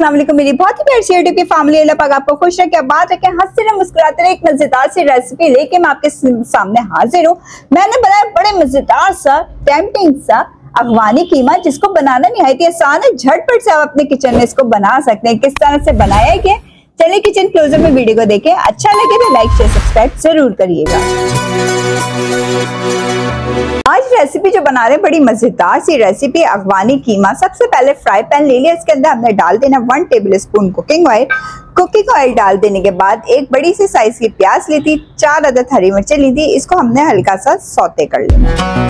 अस्सलाम वालेकुम मेरी बहुत ही प्यारी सी यूट्यूब की फैमिली। अल्लाह पाक आपको खुश रखे, बात रखे, हंसते रहे, मुस्कुराते रहे। एक मजेदार सी रेसिपी लेके मैं आपके सामने हाजिर हूँ। मैंने बनाया बड़े मजेदार सा टेम्पटिंग सा अफगानी कीमा, जिसको बनाना निहायत ही आसान है। झटपट से आप अपने किचन में इसको बना सकते हैं। किस तरह से बनाया गया, चलिए किचन क्लोजर में वीडियो को देखें। अच्छा लगे तो लाइक शेयर सब्सक्राइब जरूर करिएगा। आज रेसिपी जो बना रहे हैं बड़ी मजेदार सी रेसिपी अफगानी कीमा। सबसे पहले फ्राई पैन ले लिया, इसके अंदर हमने डाल देना 1 tablespoon cooking oil. Cooking oil डाल देने के बाद एक बड़ी सी साइज की प्याज ली थी, 4 अदद हरी मिर्चें ली थी, इसको हमने हल्का सा सौते कर लेना।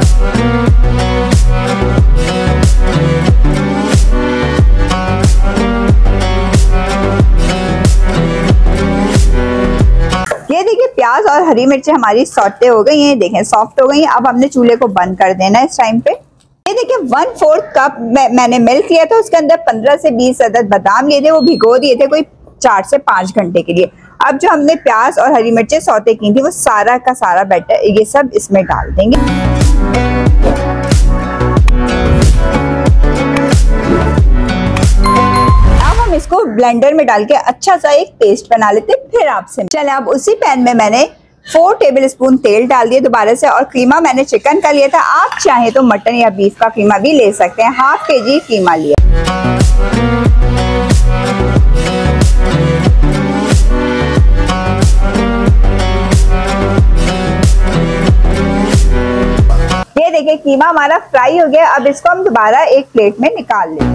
ये देखिए प्याज और हरी मिर्चें हमारी सौते हो गई हैं, देखें सॉफ्ट हो गई हैं। अब हमने चूल्हे को बंद कर देना है इस टाइम पे। ये देखिए 1/4 कप मैंने मिल्क लिया था, उसके अंदर 15 से 20 अदद बादाम लिए थे, वो भिगो दिए थे कोई 4 से 5 घंटे के लिए। अब जो हमने प्याज और हरी मिर्चें सौते की थी वो सारा का सारा बैटर ये सब इसमें डाल देंगे। इसको ब्लेंडर में डाल के अच्छा सा एक पेस्ट बना लेते हैं। फिर आपसे चले, अब उसी पैन में मैंने 4 टेबल स्पून तेल डाल दिए दोबारा से। और कीमा मैंने चिकन का लिया था, आप चाहे तो मटन या बीफ का कीमा भी ले सकते हैं। 1/2 kg कीमा लिया। ये देखिए कीमा हमारा फ्राई हो गया। अब इसको हम दोबारा एक प्लेट में निकाल लेंगे।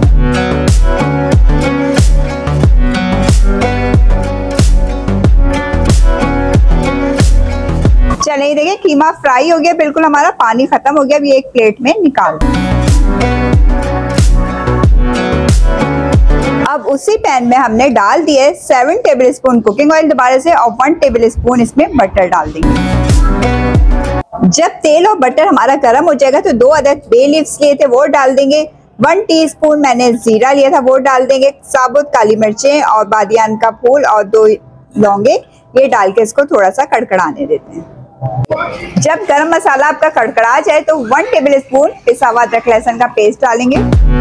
चलिए देखिए कीमा फ्राई हो गया, बिल्कुल हमारा पानी खत्म हो गया। अभी एक प्लेट में निकाल दें। अब उसी पैन में हमने डाल दिए 7 टेबल स्पून कुकिंग ऑयल दोबारा से, और 1 टेबल स्पून इसमें बटर डाल देंगे। जब तेल और बटर हमारा गर्म हो जाएगा तो 2 अदद बे लीव्स लिए थे वो डाल देंगे। 1 टीस्पून मैंने जीरा लिया था वो डाल देंगे। साबुत काली मिर्चें और बादियान का फूल और 2 लौंगे ये डाल के इसको थोड़ा सा कड़कड़ाने देते हैं। जब गरम मसाला आपका कड़कड़ा जाए तो 1 टेबल स्पून पिसा हुआ अदरक लहसुन का पेस्ट डालेंगे।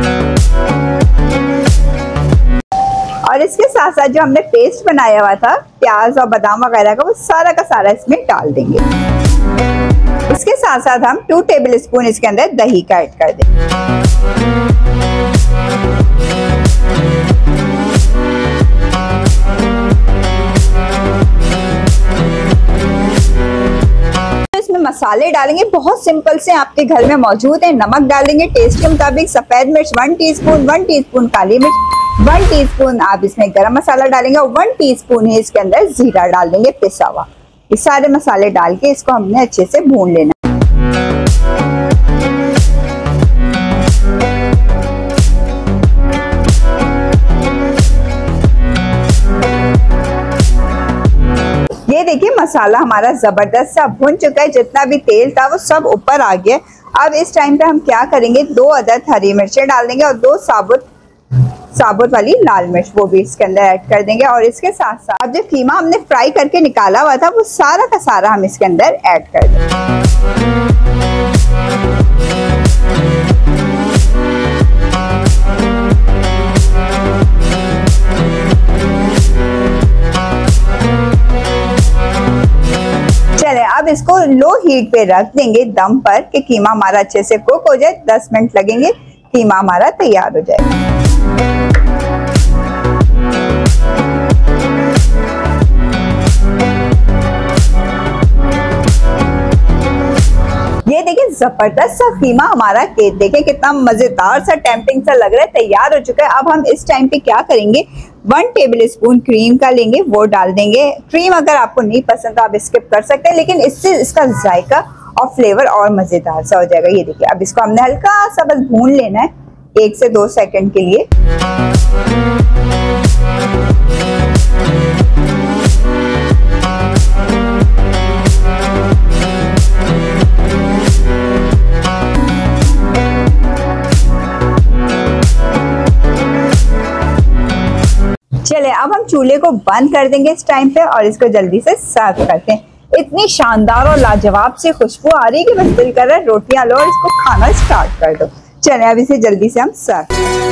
और इसके साथ साथ जो हमने पेस्ट बनाया हुआ था प्याज और बादाम वगैरह का, वो सारा का सारा इसमें डाल देंगे। इसके साथ साथ हम 2 टेबल स्पून इसके अंदर दही का ऐड कर देंगे। मसाले डालेंगे बहुत सिंपल से, आपके घर में मौजूद है। नमक डालेंगे टेस्ट के मुताबिक, सफेद मिर्च 1 टीस्पून, 1 टीस्पून काली मिर्च, 1 टीस्पून आप इसमें गरम मसाला डालेंगे, और 1 टीस्पून ही इसके अंदर जीरा डाल देंगे पिसा हुआ। ये सारे मसाले डाल के इसको हमने अच्छे से भून लेना। ये देखिए मसाला हमारा जबरदस्त सा भुन चुका है, जितना भी तेल था वो सब ऊपर आ गया। अब इस टाइम पे हम क्या करेंगे, 2 अदद हरी मिर्चें डाल देंगे और 2 साबुत वाली लाल मिर्च वो भी इसके अंदर ऐड कर देंगे। और इसके साथ साथ अब जो कीमा हमने फ्राई करके निकाला हुआ था वो सारा का सारा हम इसके अंदर ऐड कर देंगे। अब इसको लो हीट पे रख देंगे दम पर कि कीमा हमारा अच्छे से कुक हो जाए। 10 मिनट लगेंगे, कीमा हमारा तैयार हो जाएगा। ये देखिए जबरदस्त सा कीमा हमारा देखें कितना मजेदार सा टेम्पटिंग सा लग रहा है, तैयार हो चुका है। अब हम इस टाइम पे क्या करेंगे, 1 टेबल स्पून क्रीम का लेंगे वो डाल देंगे। क्रीम अगर आपको नहीं पसंद तो आप स्किप कर सकते हैं, लेकिन इससे इसका जायका और फ्लेवर और मजेदार सा हो जाएगा। ये देखिए अब इसको हमने हल्का सा बस भून लेना है 1 से 2 सेकंड के लिए। चले अब हम चूल्हे को बंद कर देंगे इस टाइम पे और इसको जल्दी से सर्व करते हैं। इतनी शानदार और लाजवाब सी खुशबू आ रही है कि बस दिल कर रहा है रोटियां लो और इसको खाना स्टार्ट कर दो। चले अब इसे जल्दी से हम सर्व।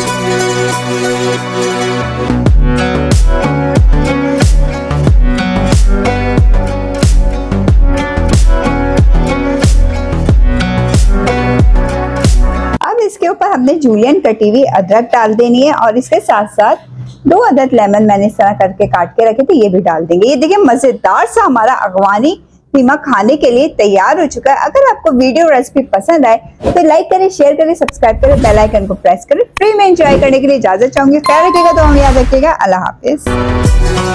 अब इसके ऊपर हमने जूलियन कटी हुई अदरक डाल देनी है और इसके साथ साथ 2 अदद लेमन मैंने इस तरह करके काट के रखे थे, ये भी डाल देंगे। ये देखिए मजेदार सा हमारा अगवानी कीमा खाने के लिए तैयार हो चुका है। अगर आपको वीडियो रेसिपी पसंद आए तो लाइक करें, शेयर करें, सब्सक्राइब करें, बेल आइकन को प्रेस करें। फ्री में एंजॉय करने के लिए इजाजत चाहूंगी। ख्याल रखिएगा, तो हम याद रखिएगा। अल्लाह हाफिज।